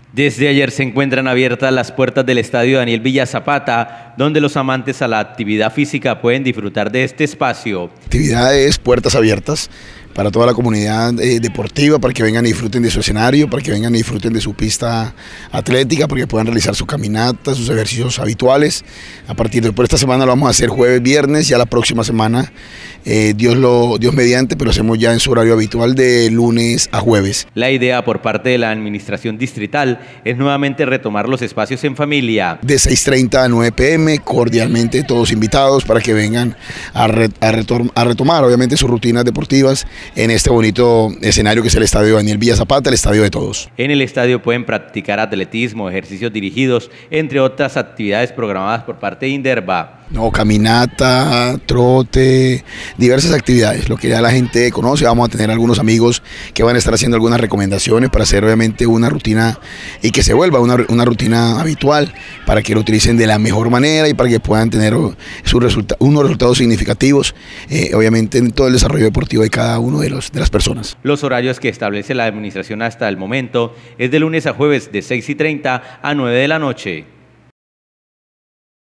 Desde ayer se encuentran abiertas las puertas del Estadio Daniel Villa Zapata, donde los amantes a la actividad física pueden disfrutar de este espacio. Actividades, puertas abiertas para toda la comunidad deportiva, para que vengan y disfruten de su escenario, para que vengan y disfruten de su pista atlética, para que puedan realizar su caminata, sus ejercicios habituales. A partir de por esta semana lo vamos a hacer jueves, viernes, ya la próxima semana, Dios mediante, pero hacemos ya en su horario habitual de lunes a jueves. La idea por parte de la administración distrital es nuevamente retomar los espacios en familia. De 6:30 a 9 p.m, cordialmente todos invitados para que vengan a retomar obviamente sus rutinas deportivas en este bonito escenario que es el Estadio Daniel Villa Zapata, el estadio de todos. En el estadio pueden practicar atletismo, ejercicios dirigidos, entre otras actividades programadas por parte de Inderva. No, caminata, trote, diversas actividades, lo que ya la gente conoce. Vamos a tener algunos amigos que van a estar haciendo algunas recomendaciones para hacer obviamente una rutina y que se vuelva una rutina habitual, para que lo utilicen de la mejor manera y para que puedan tener unos resultados significativos, obviamente en todo el desarrollo deportivo de cada uno de las personas. Los horarios que establece la administración hasta el momento es de lunes a jueves de 6:30 a 9 de la noche.